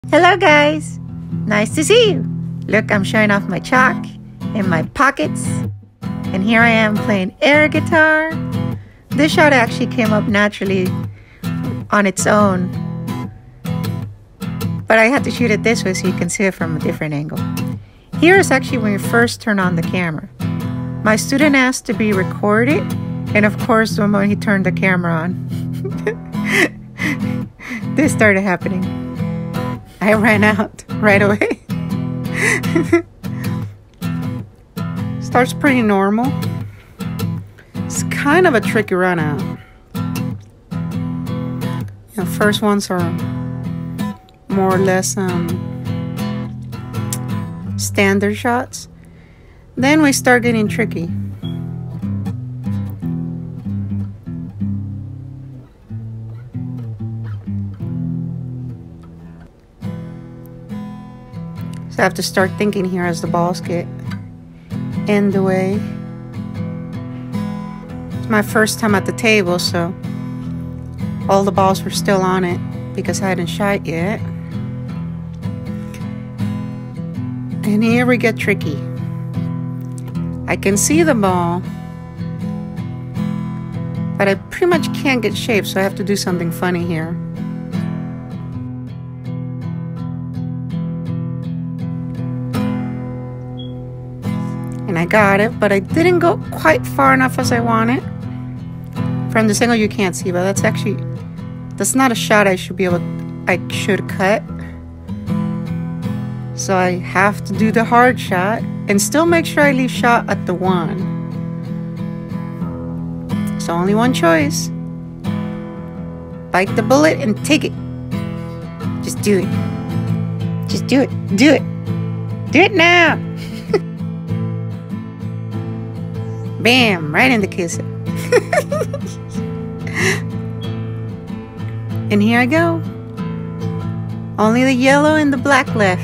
Hello guys, nice to see you. Look, I'm showing off my chalk in my pockets, and here I am playing air guitar. This shot actually came up naturally on its own, but I had to shoot it this way so you can see it from a different angle. Here is actually when you first turn on the camera. My student asked to be recorded, and of course the moment he turned the camera on, this started happening. I ran out right away. Starts pretty normal. It's kind of a tricky run out. The first ones are more or less standard shots. Then we start getting tricky. So I have to start thinking here as the balls get in the way. It's my first time at the table, so all the balls were still on it because I hadn't shot yet. And here we get tricky. I can see the ball, but I pretty much can't get shape, so I have to do something funny here. And I got it, but I didn't go quite far enough as I wanted. From this angle you can't see, but that's not a shot I should cut. So I have to do the hard shot and still make sure I leave shot at the one. It's only one choice. Bite the bullet and take it. Just do it. Just do it. Do it. Do it now. Bam, right in the kisser. And here I go. Only the yellow and the black left.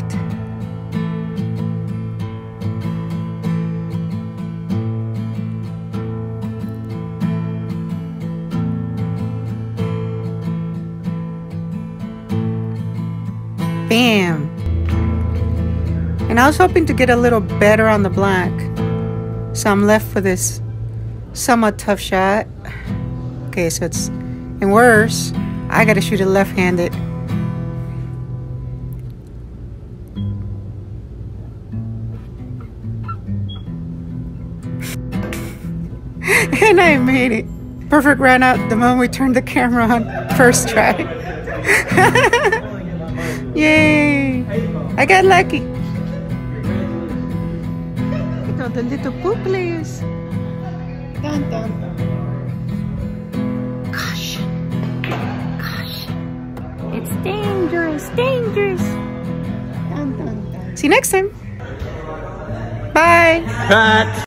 Bam. And I was hoping to get a little better on the black. So I'm left with this somewhat tough shot. Okay, so it's and worse, I gotta shoot it left-handed. And I made it. Perfect run out the moment we turned the camera on. First try. Yay! I got lucky. The little pool players. Dun, dun, dun. Gosh. It's dangerous, dangerous. Dun, dun, dun. See you next time. Bye. Cut.